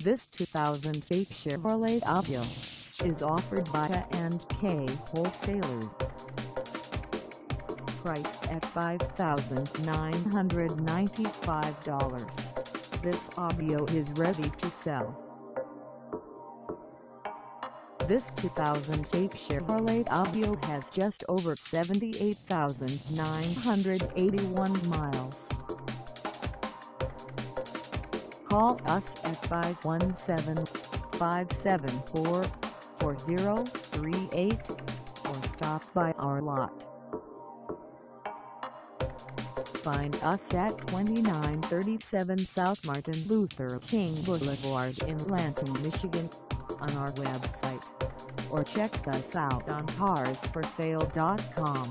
This 2008 Chevrolet Aveo is offered by A and K Wholesalers. Priced at $5,995, this Aveo is ready to sell. This 2008 Chevrolet Aveo has just over 78,981 miles. Call us at 517-574-4038 or stop by our lot. Find us at 2937 South Martin Luther King Boulevard in Lansing, Michigan, on our website, or check us out on carsforsale.com.